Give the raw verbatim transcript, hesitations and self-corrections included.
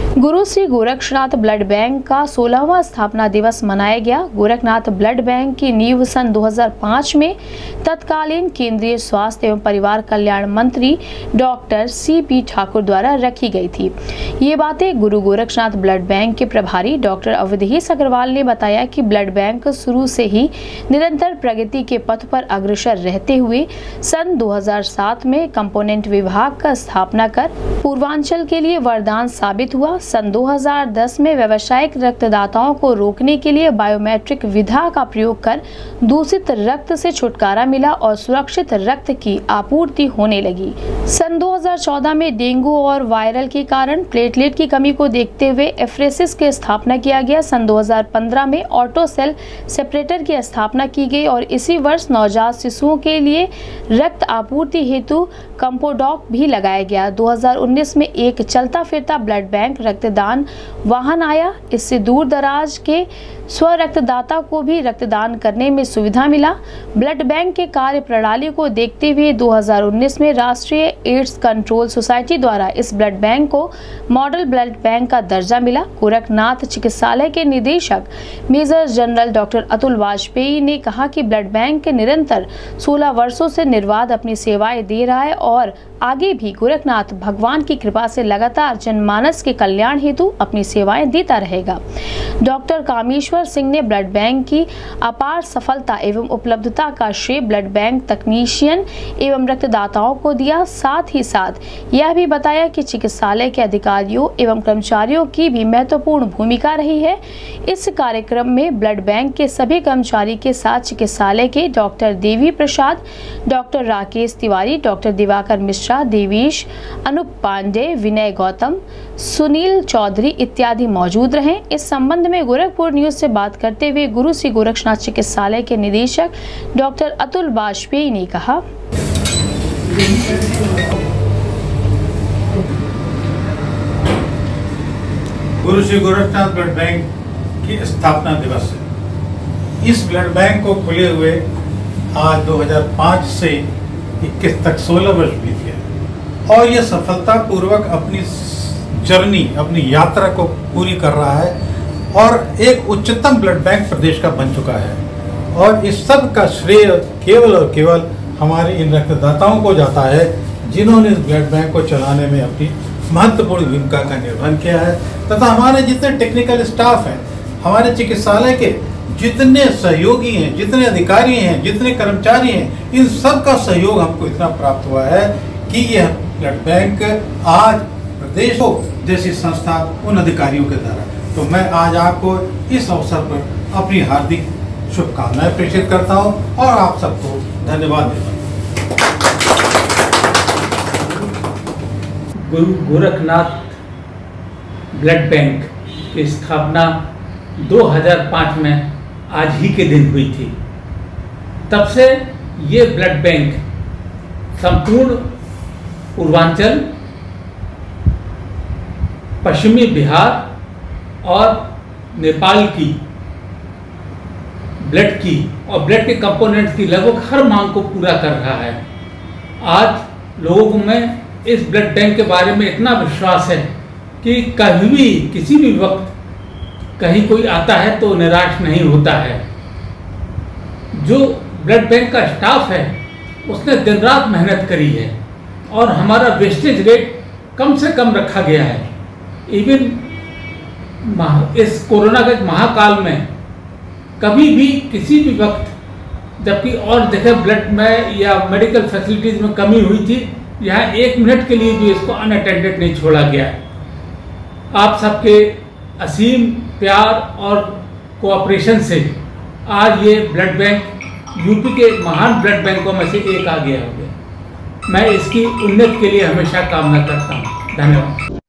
गुरु Shri Gorakshnath blood bank का सोलहवां स्थापना दिवस मनाया गया। गोरखनाथ ब्लड बैंक की नींव सन दो हज़ार पाँच में तत्कालीन केंद्रीय स्वास्थ्य एवं परिवार कल्याण मंत्री डॉक्टर सी पी ठाकुर द्वारा रखी गई थी। ये बातें गुरु गोरक्षनाथ ब्लड बैंक के प्रभारी डॉक्टर अवधेश अग्रवाल ने बताया कि ब्लड बैंक शुरू से ही निरंतर प्रगति के पथ पर अग्रसर रहते हुए सन दो हज़ार सात में कंपोनेंट विभाग का स्थापना कर पूर्वांचल के लिए वरदान साबित हुआ। सन दो हज़ार दस में व्यावसायिक रक्तदाताओं को रोकने के लिए बायोमेट्रिक विधा का प्रयोग कर दूषित रक्त से छुटकारा मिला और सुरक्षित रक्त की आपूर्ति होने लगी। सन दो हज़ार चौदह में डेंगू और वायरल के कारण प्लेटलेट की कमी को देखते हुए एफ्रेसिस की स्थापना किया गया। सन दो हज़ार पंद्रह में ऑटो सेल सेपरेटर की स्थापना की गई और इसी वर्ष नवजात शिशुओं के लिए रक्त आपूर्ति हेतु कंपोडॉक भी लगाया गया। दो हज़ार उन्नीस में एक चलता फिरता ब्लड बैंक रक्तदान वाहन आया। इससे दूर दराज के स्व रक्तदाता को भी रक्तदान करने में सुविधा मिला। ब्लड बैंक के कार्य प्रणाली को देखते हुए दो हज़ार उन्नीस में राष्ट्रीय एड्स कंट्रोल सोसाइटी द्वारा इस ब्लड बैंक को मॉडल ब्लड बैंक का दर्जा मिला। गोरखनाथ चिकित्सालय के निदेशक major general doctor Atul Vajpayee ने कहा कि ब्लड बैंक निरंतर सोलह वर्षों से निर्बाध अपनी सेवाएं दे रहा है और आगे भी गोरखनाथ भगवान की कृपा से लगातार जनमानस के कल्याण हेतु अपनी सेवाएं देता रहेगा। डॉक्टर कामेश्वर सिंह ने ब्लड बैंक की अपार सफलता एवं उपलब्धता का श्रेय ब्लड बैंक तकनीशियन एवं रक्तदाताओं को दिया। साथ ही साथ यह भी बताया कि चिकित्सालय के अधिकारियों एवं कर्मचारियों की भी महत्वपूर्ण भूमिका रही है। इस कार्यक्रम में ब्लड बैंक के सभी कर्मचारी के साथ चिकित्सालय के doctor Devi Prasad, doctor Rakesh Tiwari, doctor Diwakar Mishra, Devish, Anup Pandey, Vinay Gautam, Sunil Chaudhary इत्यादि मौजूद रहे। इस संबंध में गोरखपुर न्यूज से बात करते हुए गुरु श्री गोरक्षनाथ चिकित्सालय के निदेशक डॉक्टर अतुल वाजपेयी ने कहा, गुरु श्री गोरक्षनाथ ब्लड बैंक की स्थापना दिवस है। इस ब्लड बैंक को खुले हुए आज दो हज़ार पाँच से इक्कीस तक सोलह वर्ष बीत गए और ये सफलतापूर्वक अपनी जर्नी अपनी यात्रा को पूरी कर रहा है और एक उच्चतम ब्लड बैंक प्रदेश का बन चुका है। और इस सब का श्रेय केवल और केवल हमारे इन रक्तदाताओं को जाता है जिन्होंने इस ब्लड बैंक को चलाने में अपनी महत्वपूर्ण भूमिका का निर्वहन किया है तथा हमारे जितने टेक्निकल स्टाफ हैं, हमारे चिकित्सालय के जितने सहयोगी हैं, जितने अधिकारी हैं, जितने कर्मचारी हैं, इन सब का सहयोग हमको इतना प्राप्त हुआ है कि यह ब्लड बैंक आज प्रदेश हो जैसी संस्था उन अधिकारियों के द्वारा। तो मैं आज आपको इस अवसर पर अपनी हार्दिक शुभकामनाएं प्रेषित करता हूं और आप सबको धन्यवाद देता हूं। गुरु गोरखनाथ ब्लड बैंक की स्थापना दो हज़ार पाँच में आज ही के दिन हुई थी। तब से ये ब्लड बैंक संपूर्ण पूर्वांचल, पश्चिमी बिहार और नेपाल की ब्लड की और ब्लड के कंपोनेंट्स की लगभग हर मांग को पूरा कर रहा है। आज लोगों में इस ब्लड बैंक के बारे में इतना विश्वास है कि कभी भी किसी भी वक्त कहीं कोई आता है तो निराश नहीं होता है। जो ब्लड बैंक का स्टाफ है उसने दिन रात मेहनत करी है और हमारा वेस्टेज रेट कम से कम रखा गया है। इवन इस कोरोना के महाकाल में कभी भी किसी भी वक्त जबकि और जगह ब्लड में या मेडिकल फैसिलिटीज़ में कमी हुई थी, यहाँ एक मिनट के लिए भी इसको अनअटेंडेड नहीं छोड़ा गया है। आप सबके असीम प्यार और कोऑपरेशन से आज ये ब्लड बैंक यूपी के महान ब्लड बैंकों में से एक आ गया हो गया। मैं इसकी उन्नति के लिए हमेशा कामना करता हूँ। धन्यवाद।